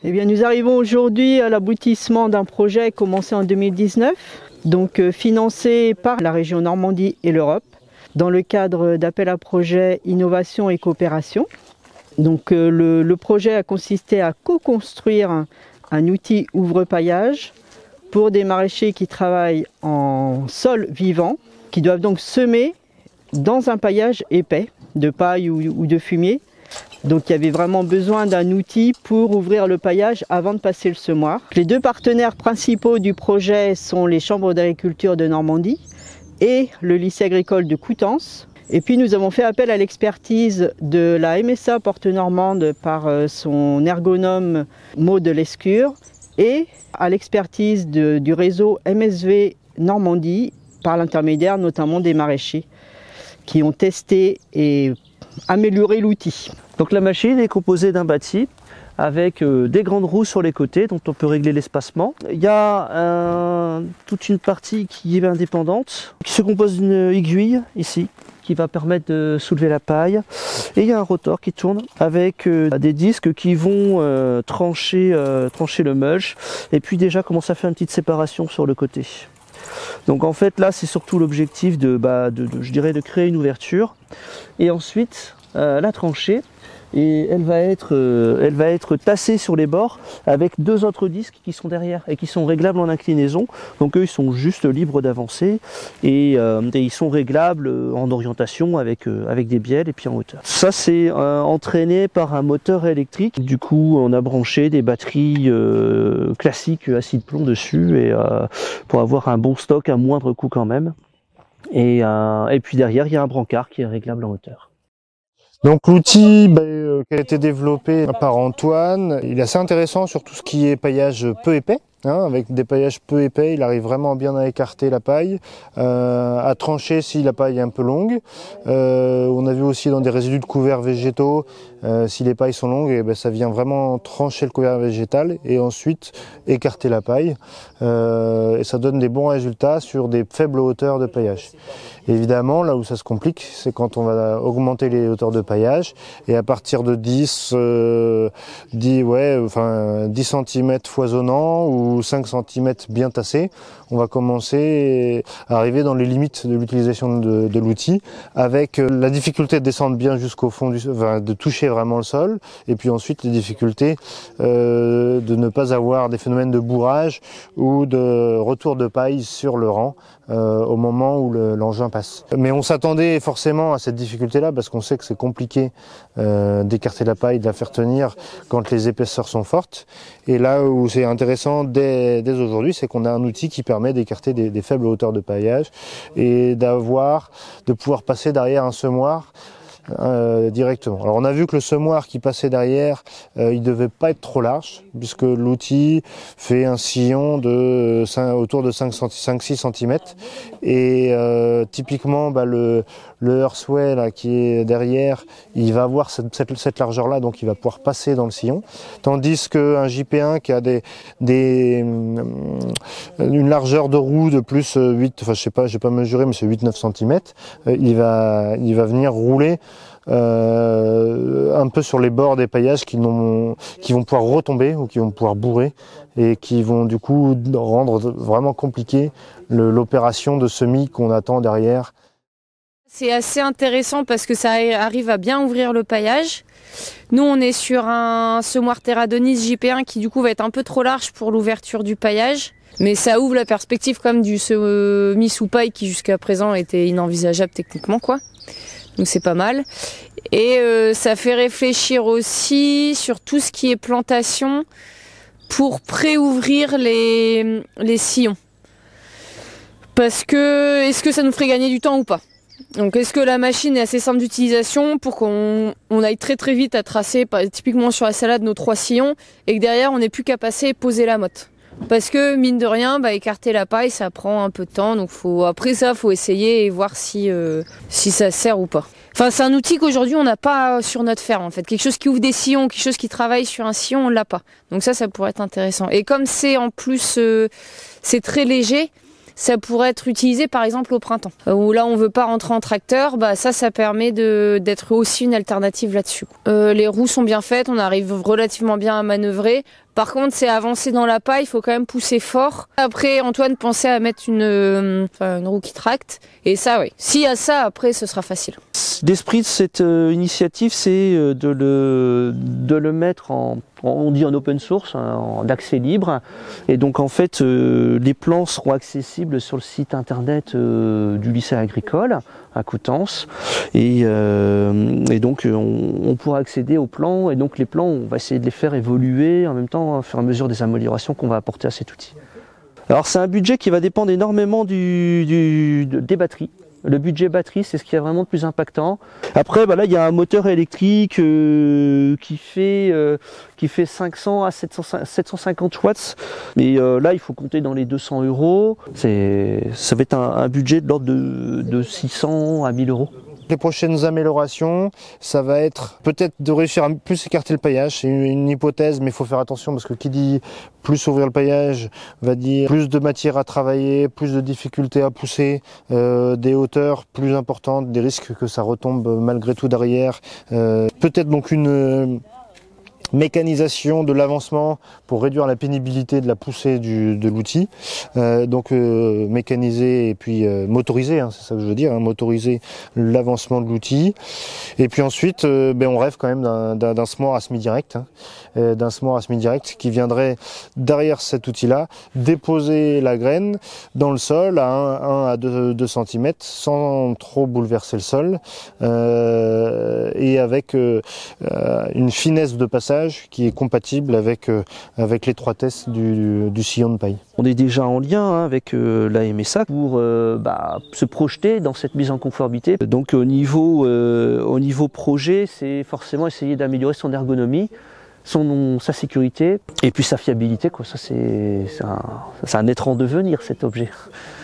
Eh bien, nous arrivons aujourd'hui à l'aboutissement d'un projet commencé en 2019, donc financé par la région Normandie et l'Europe, dans le cadre d'appel à projet Innovation et Coopération. Donc, le projet a consisté à co-construire un outil ouvre-paillage pour des maraîchers qui travaillent en sol vivant, qui doivent donc semer dans un paillage épais, de paille ou de fumier. Donc il y avait vraiment besoin d'un outil pour ouvrir le paillage avant de passer le semoir. Les deux partenaires principaux du projet sont les chambres d'agriculture de Normandie et le lycée agricole de Coutances. Et puis nous avons fait appel à l'expertise de la MSA Porte-Normande par son ergonome Maud Lescure et à l'expertise du réseau MSV Normandie par l'intermédiaire notamment des maraîchers qui ont testé et amélioré l'outil. Donc la machine est composée d'un bâti avec des grandes roues sur les côtés dont on peut régler l'espacement. Il y a toute une partie qui est indépendante, qui se compose d'une aiguille ici, qui va permettre de soulever la paille. Et il y a un rotor qui tourne avec des disques qui vont trancher le mulch. Et puis déjà commencer à faire une petite séparation sur le côté. Donc en fait là c'est surtout l'objectif je dirais de créer une ouverture et ensuite la trancher et elle va être tassée sur les bords avec deux autres disques qui sont derrière et qui sont réglables en inclinaison. Donc eux ils sont juste libres d'avancer et ils sont réglables en orientation avec des bielles et puis en hauteur. Ça c'est entraîné par un moteur électrique. Du coup on a branché des batteries classiques acide plomb dessus et pour avoir un bon stock à moindre coût quand même. Et puis derrière il y a un brancard qui est réglable en hauteur. Donc l'outil qui a été développé par Antoine, il est assez intéressant sur tout ce qui est paillage peu épais. Avec des paillages peu épais, il arrive vraiment bien à écarter la paille, à trancher si la paille est un peu longue. On a vu aussi dans des résidus de couverts végétaux, si les pailles sont longues, ça vient vraiment trancher le couvert végétal et ensuite écarter la paille. Et ça donne des bons résultats sur des faibles hauteurs de paillage. Évidemment, là où ça se complique, c'est quand on va augmenter les hauteurs de paillage et à partir de 10 cm foisonnants ou 5 cm bien tassés, on va commencer à arriver dans les limites de l'utilisation de l'outil avec la difficulté de descendre bien jusqu'au fond, de toucher vraiment le sol et puis ensuite les difficultés de ne pas avoir des phénomènes de bourrage ou de retour de paille sur le rang au moment où l'engin passe. Mais on s'attendait forcément à cette difficulté-là parce qu'on sait que c'est compliqué d'écarter la paille, de la faire tenir quand les épaisseurs sont fortes. Et là où c'est intéressant dès aujourd'hui, c'est qu'on a un outil qui permet d'écarter des faibles hauteurs de paillage et de pouvoir passer derrière un semoir directement. Alors on a vu que le semoir qui passait derrière, il devait pas être trop large puisque l'outil fait un sillon autour de 5-6 cm et typiquement le Hersway là qui est derrière, il va avoir cette largeur là, donc il va pouvoir passer dans le sillon, tandis qu'un JP1 qui a une largeur de roue de plus 8, je sais pas, j'ai pas mesuré, mais c'est 8-9 cm, il va venir rouler un peu sur les bords des paillages qui vont pouvoir retomber ou qui vont pouvoir bourrer et qui vont du coup rendre vraiment compliqué l'opération de semis qu'on attend derrière. C'est assez intéressant parce que ça arrive à bien ouvrir le paillage. Nous on est sur un semoir Terradonis JP1 qui du coup va être un peu trop large pour l'ouverture du paillage. Mais ça ouvre la perspective comme du semis sous paille qui jusqu'à présent était inenvisageable techniquement quoi. Donc c'est pas mal. Et ça fait réfléchir aussi sur tout ce qui est plantation pour pré-ouvrir les sillons. Parce que est-ce que ça nous ferait gagner du temps ou pas? Donc est-ce que la machine est assez simple d'utilisation pour qu'on aille très très vite à tracer typiquement sur la salade nos 3 sillons et que derrière on n'ait plus qu'à passer et poser la motte? Parce que mine de rien, écarter la paille ça prend un peu de temps, donc après ça faut essayer et voir si ça sert ou pas. Enfin c'est un outil qu'aujourd'hui on n'a pas sur notre ferme en fait. Quelque chose qui ouvre des sillons, quelque chose qui travaille sur un sillon, on l'a pas. Donc ça pourrait être intéressant. Et comme c'est en plus c'est très léger, ça pourrait être utilisé par exemple au printemps. Où là on veut pas rentrer en tracteur, ça permet d'être aussi une alternative là-dessus. Les roues sont bien faites, on arrive relativement bien à manœuvrer. Par contre, c'est avancer dans la paille, il faut quand même pousser fort. Après, Antoine pensait à mettre une roue qui tracte. Et ça, oui. S'il y a ça, après, ce sera facile. L'esprit de cette initiative, c'est de le mettre on dit en open source, en accès libre. Et donc, en fait, les plans seront accessibles sur le site internet du lycée agricole à Coutances. Et donc, on pourra accéder aux plans. Et donc, les plans, on va essayer de les faire évoluer en même temps, au fur et à mesure des améliorations qu'on va apporter à cet outil. Alors c'est un budget qui va dépendre énormément des batteries. Le budget batterie, c'est ce qui est vraiment le plus impactant. Après, là, il y a un moteur électrique qui fait 500 à 750 watts. Mais là, il faut compter dans les 200 €. Ça va être un budget de l'ordre de 600 à 1000 €. Les prochaines améliorations, ça va être peut-être de réussir à plus écarter le paillage. C'est une hypothèse, mais il faut faire attention parce que qui dit plus ouvrir le paillage va dire plus de matière à travailler, plus de difficultés à pousser, des hauteurs plus importantes, des risques que ça retombe malgré tout derrière. Peut-être donc une mécanisation de l'avancement pour réduire la pénibilité de la poussée de l'outil. Donc mécaniser et puis motoriser, c'est ça que je veux dire, motoriser l'avancement de l'outil. Et puis ensuite, on rêve quand même d'un semoir à semi-direct, qui viendrait derrière cet outil-là déposer la graine dans le sol à 1 à 2 cm sans trop bouleverser le sol et avec une finesse de passage qui est compatible avec l'étroitesse du sillon de paille. On est déjà en lien avec la MSA pour se projeter dans cette mise en conformité. Donc au niveau projet, c'est forcément essayer d'améliorer son ergonomie, sa sécurité et puis sa fiabilité. Ça c'est un être en devenir, cet objet.